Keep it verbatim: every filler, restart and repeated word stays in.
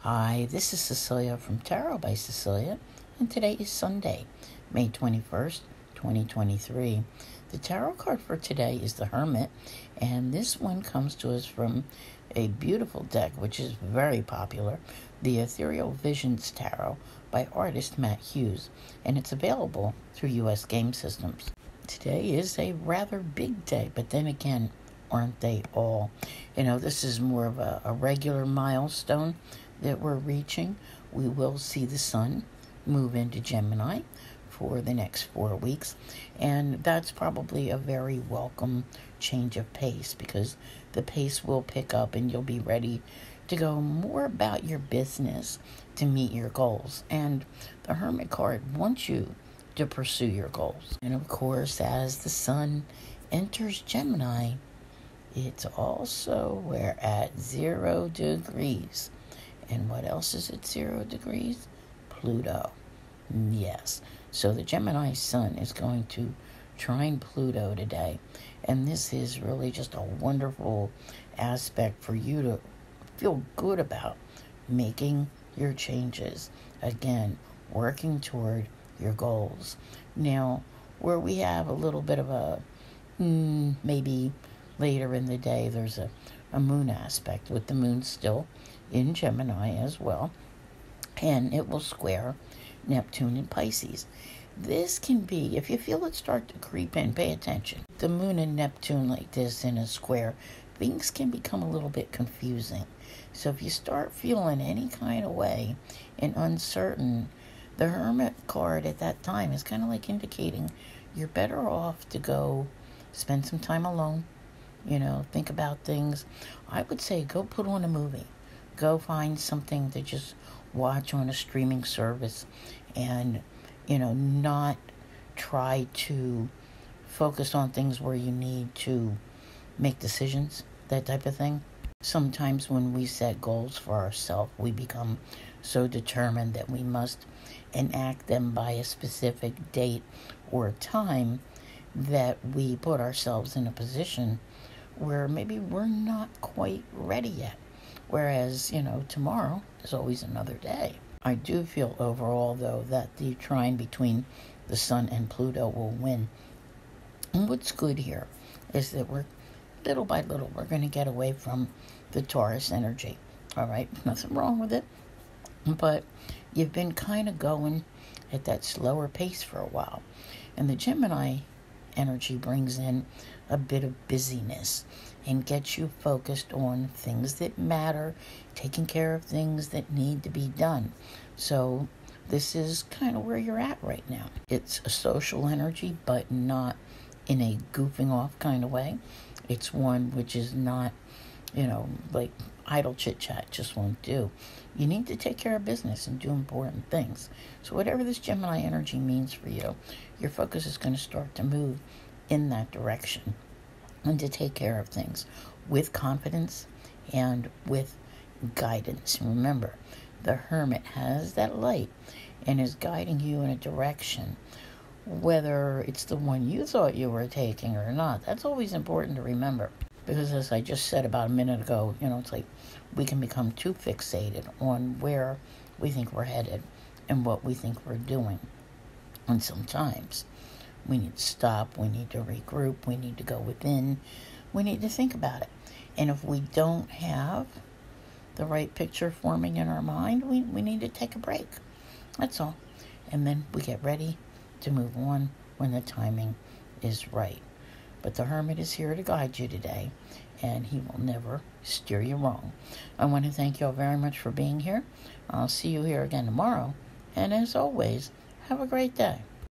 Hi, this is Cecilia from Tarot by Cecilia, and today is Sunday, May twenty-first, twenty twenty-three. The tarot card for today is the Hermit, and this one comes to us from a beautiful deck, which is very popular, the Ethereal Visions Tarot by artist Matt Hughes, and it's available through U S game systems. Today is a rather big day, but then again, aren't they all? You know, this is more of a, a regular milestone that we're reaching. We will see the sun move into Gemini for the next four weeks, and that's probably a very welcome change of pace, because the pace will pick up and you'll be ready to go more about your business to meet your goals. And the Hermit card wants you to pursue your goals. And of course, as the sun enters Gemini, it's also we're at zero degrees. And what else is at zero degrees? Pluto. Yes. So the Gemini sun is going to trine Pluto today. And this is really just a wonderful aspect for you to feel good about making your changes. Again, working toward your goals. Now, where we have a little bit of a, mm, maybe later in the day, there's a, a moon aspect, with the moon still in Gemini as well, and it will square Neptune in Pisces. This can be, if you feel it start to creep in, pay attention. The moon and Neptune like this in a square, things can become a little bit confusing. So if you start feeling any kind of way and uncertain, the Hermit card at that time is kind of like indicating you're better off to go spend some time alone. You know, think about things. I would say go put on a movie. Go find something to just watch on a streaming service, and, you know, not try to focus on things where you need to make decisions, that type of thing. Sometimes when we set goals for ourselves, we become so determined that we must enact them by a specific date or time that we put ourselves in a position where maybe we're not quite ready yet. Whereas, you know, tomorrow is always another day. I do feel overall, though, that the trine between the sun and Pluto will win. And what's good here is that we're, little by little, we're going to get away from the Taurus energy. All right? Nothing wrong with it. But you've been kind of going at that slower pace for a while. And the Gemini energy brings in a bit of busyness and gets you focused on things that matter, taking care of things that need to be done. So this is kind of where you're at right now. It's a social energy, but not in a goofing off kind of way. It's one which is not, you know, like idle chit-chat just won't do. You need to take care of business and do important things. So whatever this Gemini energy means for you, your focus is going to start to move in that direction, and to take care of things with confidence and with guidance. Remember, the Hermit has that light and is guiding you in a direction, whether it's the one you thought you were taking or not. That's always important to remember, because as I just said about a minute ago, you know, it's like we can become too fixated on where we think we're headed and what we think we're doing. And sometimes we need to stop, we need to regroup, we need to go within, we need to think about it. And if we don't have the right picture forming in our mind, we, we need to take a break. That's all. And then we get ready to move on when the timing is right. But the Hermit is here to guide you today, and he will never steer you wrong. I want to thank you all very much for being here. I'll see you here again tomorrow. And as always, have a great day.